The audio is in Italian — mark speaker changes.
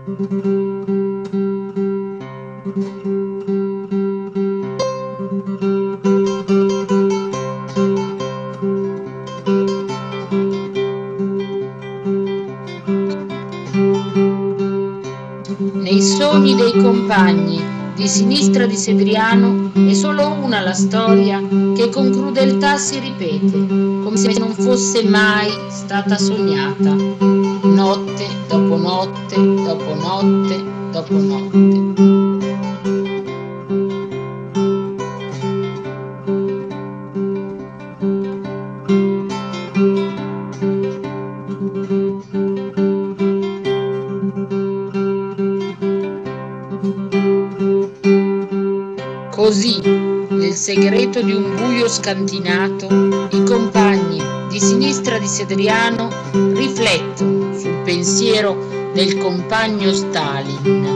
Speaker 1: Nei sogni dei compagni di sinistra di Sedriano è solo una la storia che con crudeltà si ripete, come se non fosse mai stata sognata, notte dopo notte, dopo notte, dopo notte. Così, nel segreto di un buio scantinato, i compagni di sinistra di Sedriano riflettono sul pensiero del compagno Stalin.